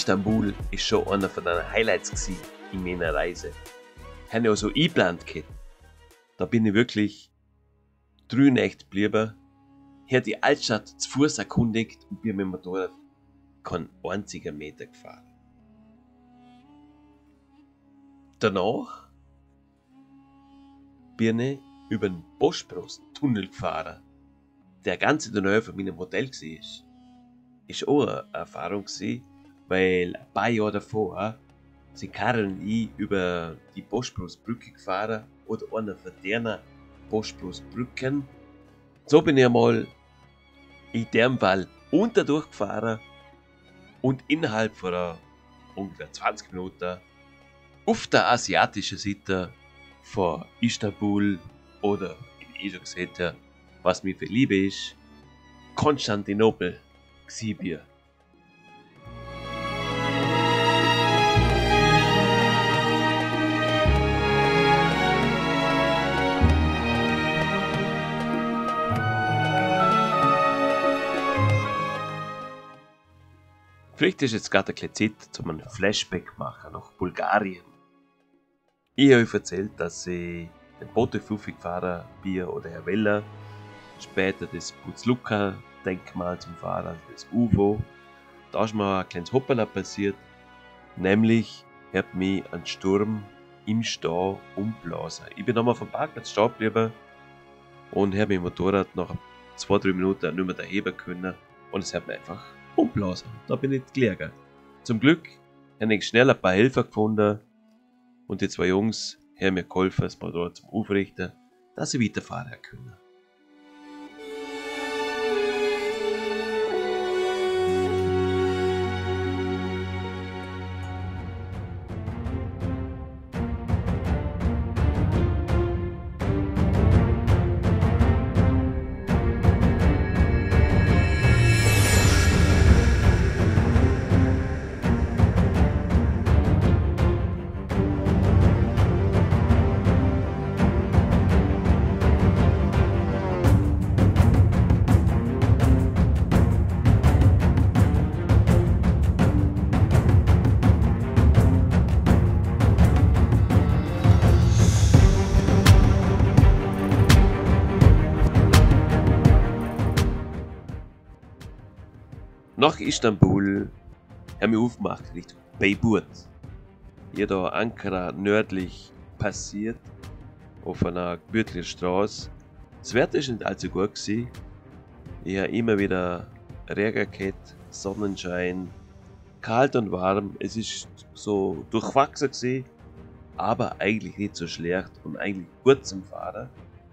Istanbul ist schon einer von den Highlights gewesen in meiner Reise. Habe ich auch so eingeplant gehabt. Da bin ich wirklich 3 Nächte geblieben, habe die Altstadt zu Fuß erkundigt und bin mit dem Motorrad keinen einzigen Meter gefahren. Danach bin ich über den Bosporus-Tunnel gefahren, der ganz in der Nähe von meinem Hotel war. Ist auch eine Erfahrung gewesen, weil ein paar Jahre davor sind Karel und ich über die Bosporus-Brücke gefahren oder einer von deren Bosporus-Brücken. So bin ich einmal in dem Fall unterdurch gefahren und innerhalb von ungefähr 20 Minuten auf der asiatischen Seite von Istanbul oder, wie ich schon gesagt habe, was mir für Liebe ist, Konstantinopel war. Vielleicht ist jetzt gerade eine Zeit, um einen Flashback machen nach Bulgarien. Ich habe euch erzählt, dass ich den Botefufi gefahren bin oder Herr Weller, später das Buzluka-Denkmal zum Fahren, das UFO. Da ist mir ein kleines Hoppala passiert, nämlich hat mich ein Sturm im Stau umblasen. Ich bin nochmal vom Parkplatz stehen geblieben und habe mein Motorrad nach 2-3 Minuten nicht mehr daheim können und es hat mich einfach umblasen. Da bin ich gelegen. Zum Glück habe ich schnell ein paar Helfer gefunden und die 2 Jungs haben mir geholfen, das Motorrad zum Aufrichten, dass ich weiterfahren können. Nach Istanbul haben wir aufgemacht Richtung Bayburt. Hier da Ankara nördlich passiert, auf einer gemütlichen Straße. Das Wetter ist nicht allzu gut gewesen. Ich habe immer wieder Regen gehabt, Sonnenschein, kalt und warm. Es ist so durchwachsen gewesen, aber eigentlich nicht so schlecht und eigentlich gut zum Fahren.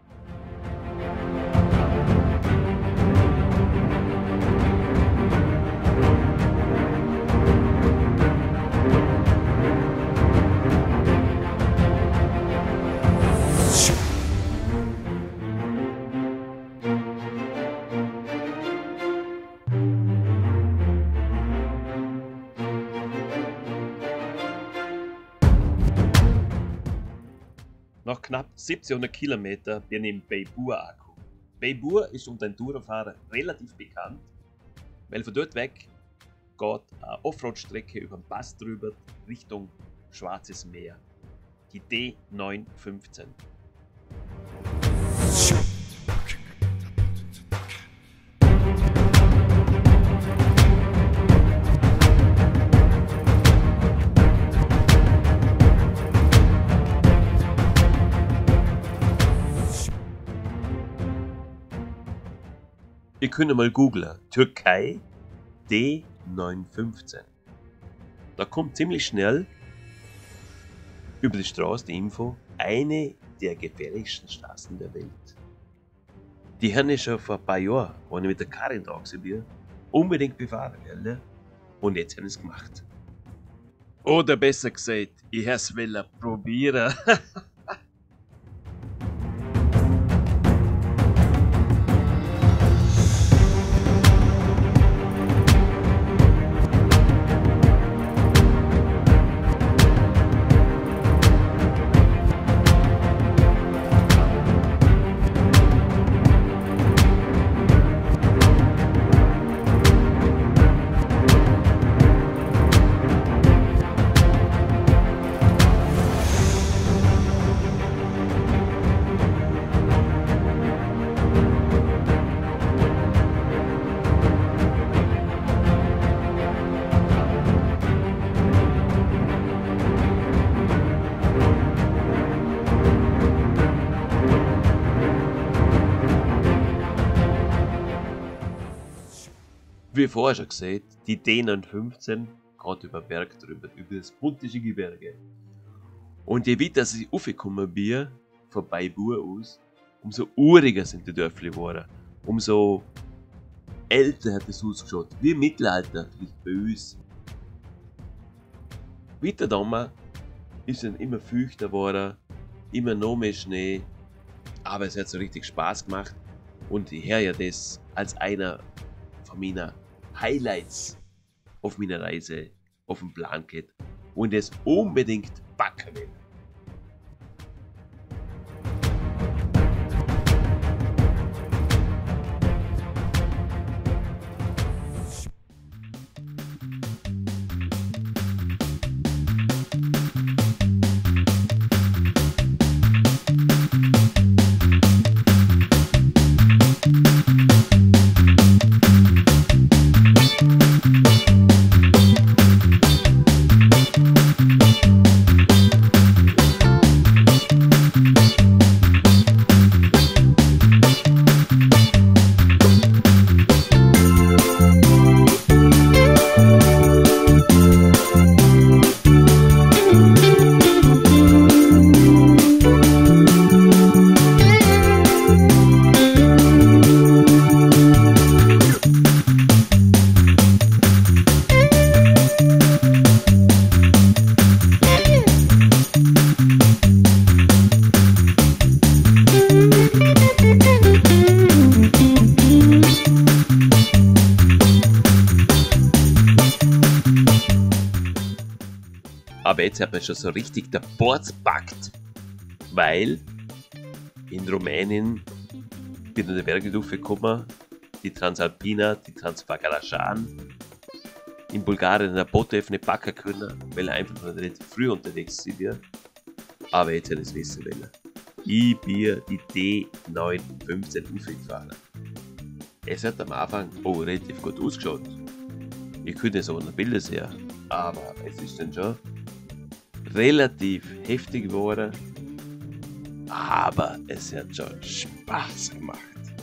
Nach knapp 1700 Kilometern bin ich in Beybur angekommen. Beybur ist unter den Tourenfahrern relativ bekannt, weil von dort weg geht eine Offroad-Strecke über den Pass drüber Richtung Schwarzes Meer. Die D915. Ihr könnt mal googlen, Türkei D915. Da kommt ziemlich schnell über die Straße die Info, eine der gefährlichsten Straßen der Welt. Die haben ich schon vor ein paar Jahren, als ich mit der Karin da war, unbedingt befahren, gell? Und jetzt haben sie es gemacht. Oder besser gesagt, ich habe es probieren. Wie vorher schon gesagt, die D915 geht über den Berg drüber, über das buntische Gebirge. Und je weiter ich raufgekommen bin, vorbei Bur aus, umso uriger sind die Dörfli geworden. Umso älter hat es ausgeschaut, wie im Mittelalter, vielleicht bei uns. Weiter damals ist es immer feuchter geworden, immer noch mehr Schnee, aber es hat so richtig Spaß gemacht und ich höre ja das als einer von meinen Highlights auf meiner Reise auf dem Blanket und es unbedingt packen will. Aber jetzt hat man schon so richtig der Porz packt, weil in Rumänien bin ich den Berg hochgekommen, die Transalpina, die Transfagaraschan, in Bulgarien der Botev nicht packen können, weil er einfach noch relativ früh unterwegs sind wir. Aber jetzt hätte ich es wissen wollen. Ich bin die D915 hochgefahren. Es hat am Anfang relativ gut ausgeschaut. Ich könnte es auch noch Bilder sehen, aber es ist dann schon relativ heftig geworden, aber es hat schon Spaß gemacht.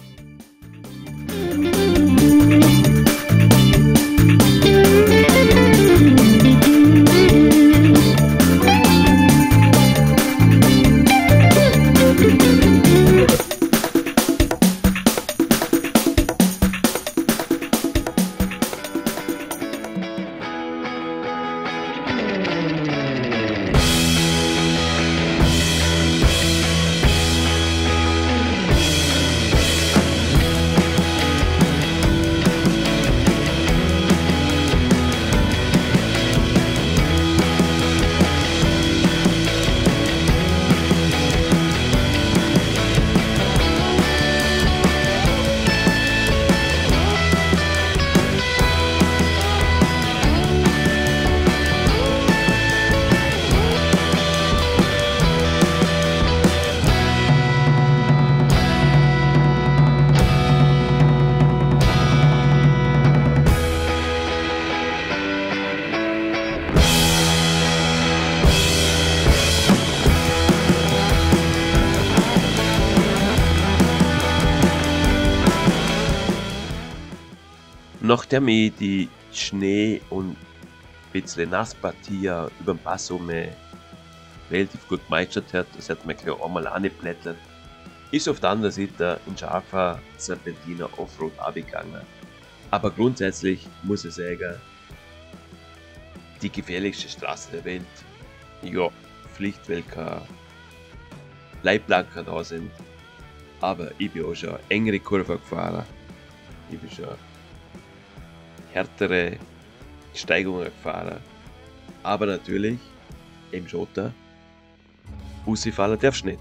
Nachdem ich die Schnee- und ein bisschen Nasspartie über den Pass relativ gut gemeistert hat, das hat mir gleich einmal angeplättert, ist auf der anderen Seite in scharfer Serpentina Offroad abgegangen. Aber grundsätzlich muss ich sagen, die gefährlichste Straße der Welt, ja, Pflicht, weil keine Leitplanken da sind, aber ich bin auch schon engere Kurven gefahren, ich bin schon härtere Steigungen gefahren, aber natürlich im Schotter rausfallen darfst du nicht.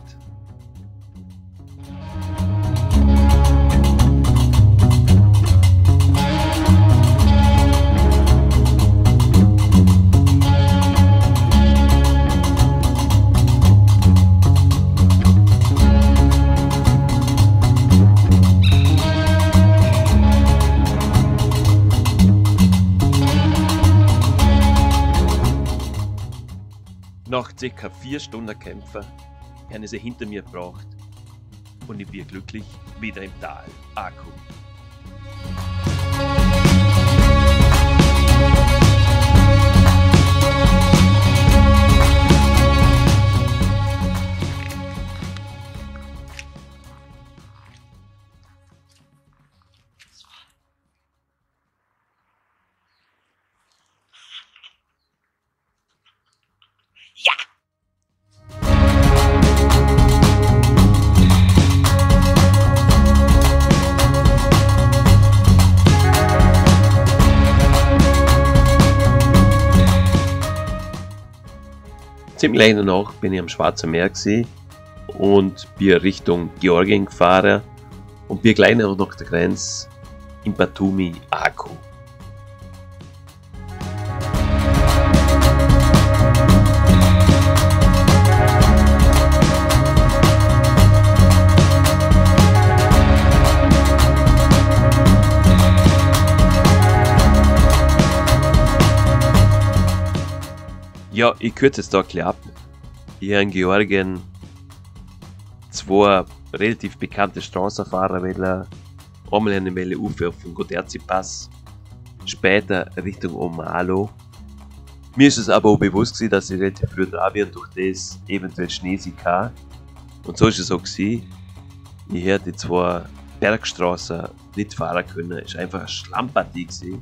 Nach ca. 4 Stunden Kämpfen haben sie hinter mir gebracht und ich bin glücklich wieder im Tal angekommen. Ziemlich danach bin ich am Schwarzen Meer gewesen und bin Richtung Georgien gefahren und bin gleich nach der Grenze in Batumi angekommen. Ja, ich kürze es da ein bisschen ab. Hier in Georgien zwei relativ bekannte Straßenfahrer wollen. Einmal eine Welle auf den Goderzi-Pass, später Richtung Omalo. Mir ist es aber auch bewusst gewesen, dass ich relativ früh dran bin und durch das eventuell Schnee sein kann. Und so ist es auch gewesen. Ich hätte die zwei Bergstraßen nicht fahren können. Es war einfach eine Schlammpartie gewesen.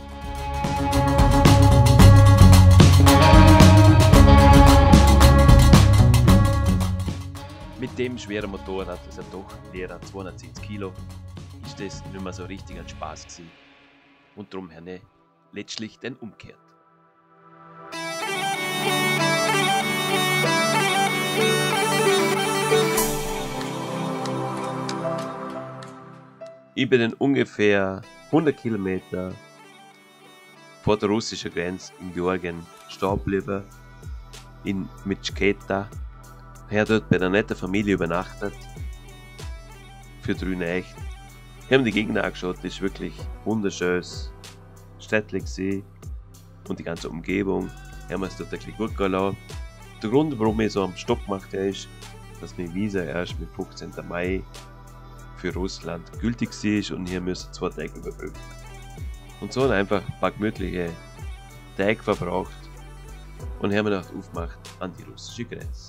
Mit dem schweren Motorrad, also doch leerer 270 Kilo, ist das nicht mehr so richtig ein Spaß gewesen. Und darum habe ich letztlich den umgekehrt. Ich bin dann ungefähr 100 Kilometer vor der russischen Grenze in Georgien stehen geblieben, in Mitschketa. Ich habe dort bei einer netten Familie übernachtet, für 3 Nächte. Wir haben die Gegend angeschaut, das ist wirklich wunderschönes Städtchen gewesen. Und die ganze Umgebung haben wir es dort ein bisschen gut gehen lassen. Der Grund, warum ich so am Stopp gemacht habe, ist, dass mein Visa erst mit 15. Mai für Russland gültig war und hier müssen 2 Tage überbrücken. Und so haben wir einfach ein paar gemütliche Tage verbraucht und haben wir aufgemacht an die russische Grenze.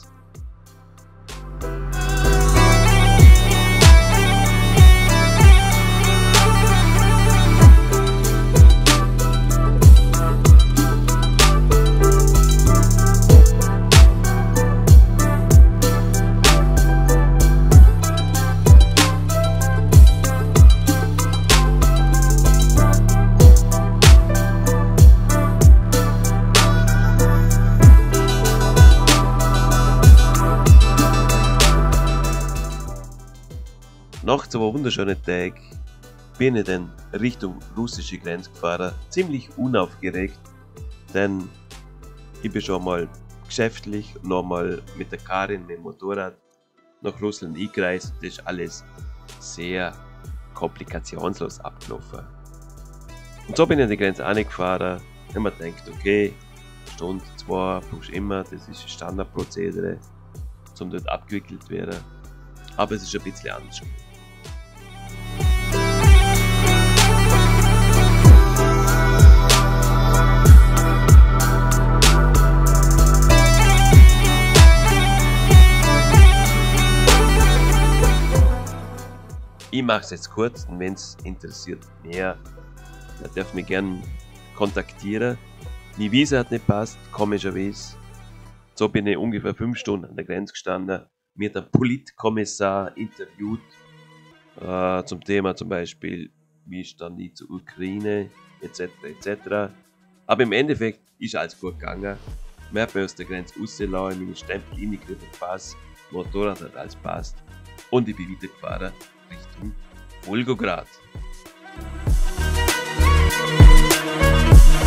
Nach 2 wunderschönen Tagen bin ich dann Richtung russische Grenze gefahren, ziemlich unaufgeregt, denn ich bin schon mal geschäftlich und nochmal mit der Karin, mit dem Motorrad, nach Russland eingereist. Das ist alles sehr komplikationslos abgelaufen. Und so bin ich an die Grenze angefahren und mir gedacht, okay, Stunde, 2 brauchst du immer, das ist ein Standardprozedere, um dort abgewickelt werden. Aber es ist ein bisschen anders. Ich mache es jetzt kurz und wenn es interessiert mehr, dann darf mich gerne kontaktieren. Mein Visa hat nicht gepasst, komischerweise. So bin ich ungefähr 5 Stunden an der Grenze gestanden. Mir hat ein Politkommissar interviewt zum Thema zum Beispiel, wie stand ich zur Ukraine etc. etc. Aber im Endeffekt ist alles gut gegangen. Man hat mich aus der Grenze rausgelassen, meine Stempel reingegriffen, Pass, Motorrad hat alles passt und ich bin weitergefahren Richtung Volgograd.